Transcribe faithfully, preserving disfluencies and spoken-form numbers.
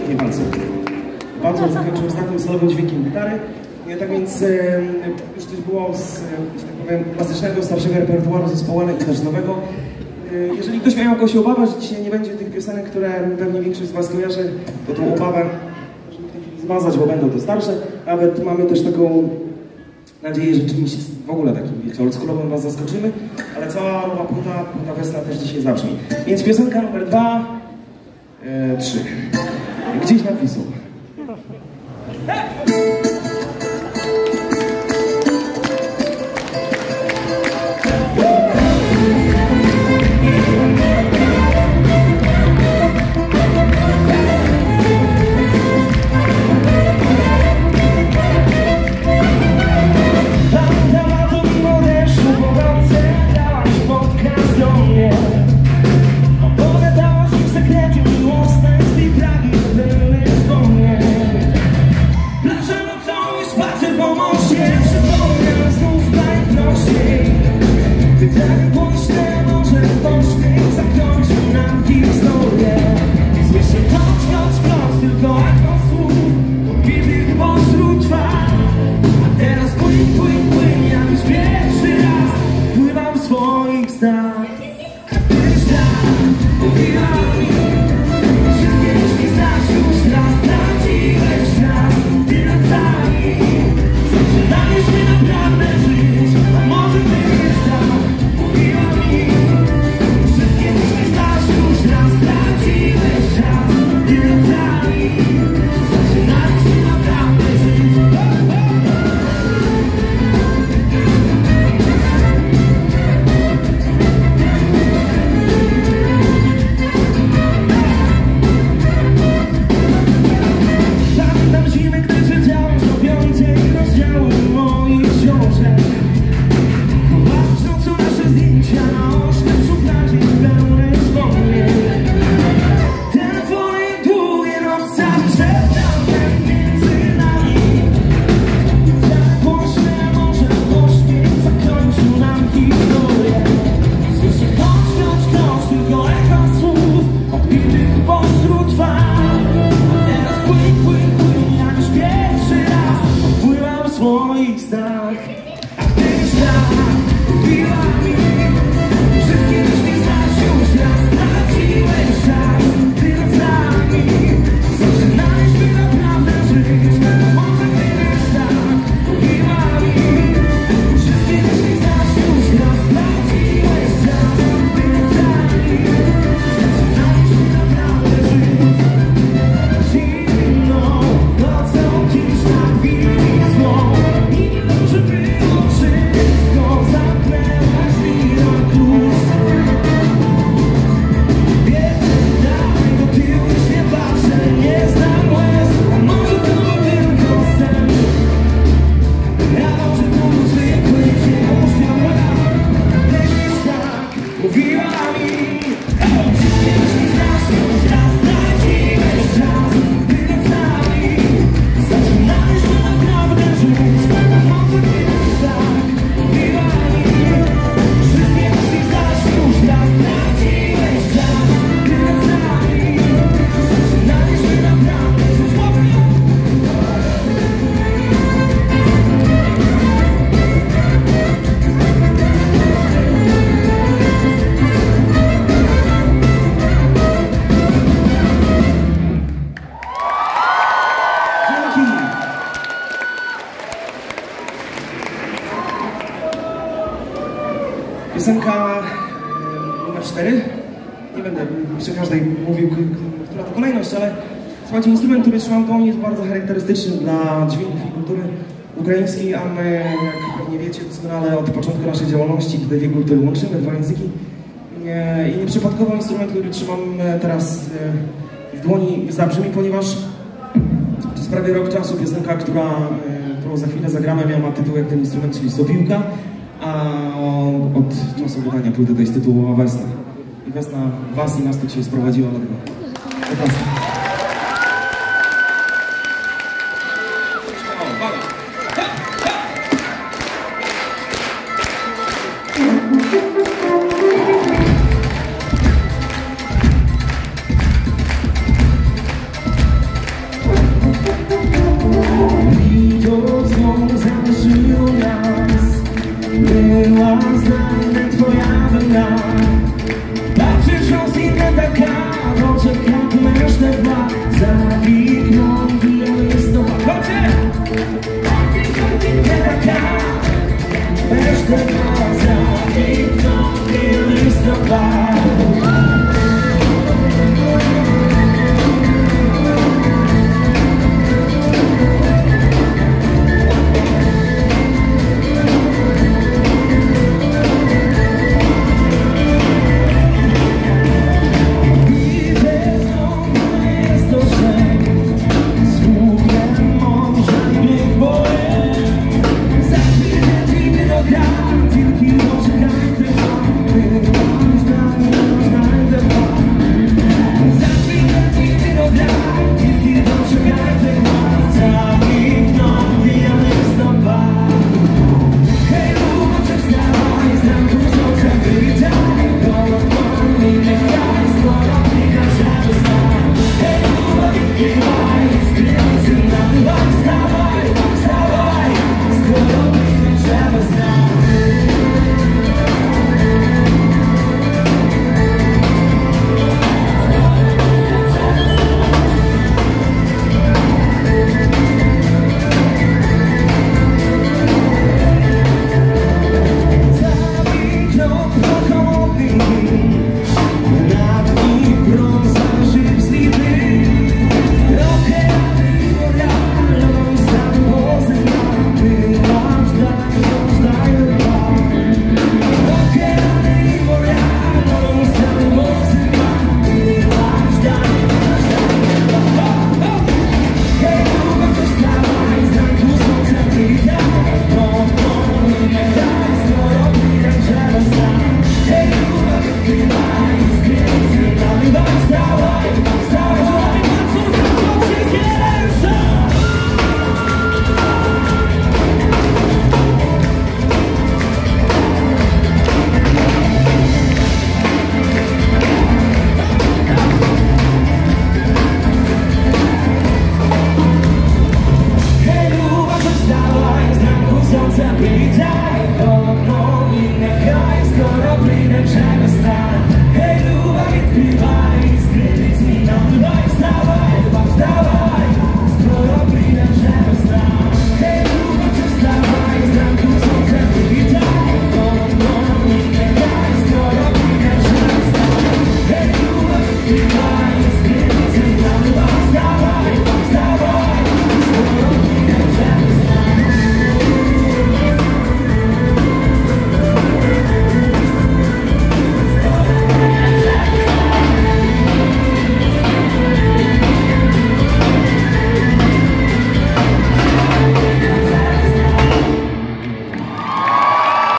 nie walcu. Walcu zakończył ostatnim solowym dźwiękiem gitary. Tak więc e, już coś było z, że tak powiem, klasycznego, starszego repertuaru zespołu i też nowego. E, jeżeli ktoś miał go się obawiać, że dzisiaj nie będzie tych piosenek, które pewnie większość z was kojarzy, to tą obawę możemy w tej chwili zmazać, bo będą to starsze. Nawet mamy też taką nadzieję, że czymś w ogóle takim, wiecie, oldschoolowym was zaskoczymy, ale cała nowa płyta, płyta Wesna też dzisiaj zabrzmi. Więc piosenka numer dwa, e, trzy. Gdzieś nad Wisłą. Piosenka numer cztery. Nie będę przy każdej mówił, która to kolejność, ale słuchajcie, instrument, który trzymam, to on jest bardzo charakterystyczny dla dźwięków i kultury ukraińskiej, a my, jak pewnie wiecie doskonale, od początku naszej działalności te dwie kultury łączymy, dwa języki. I nieprzypadkowo instrument, który trzymam teraz w dłoni, zabrzmi, ponieważ przez prawie rok czasu piosenka, która, którą za chwilę zagramy, miała tytuł jak ten instrument, czyli Sopiłka, a od czasu wydania płyty to jest tytułowa Wesna. I Wesna was i nas tu dzisiaj sprowadziła, dlatego zapraszam. Dziękuję.